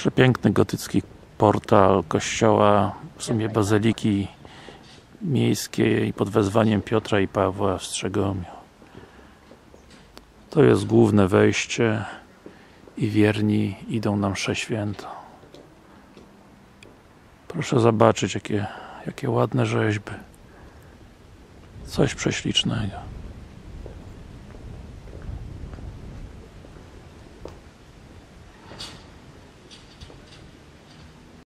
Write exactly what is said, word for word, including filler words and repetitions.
Przepiękny gotycki portal kościoła, w sumie bazyliki miejskiej pod wezwaniem Piotra i Pawła w Strzegomiu. To jest główne wejście i wierni idą na mszę świętą. Proszę zobaczyć, jakie, jakie ładne rzeźby. Coś prześlicznego.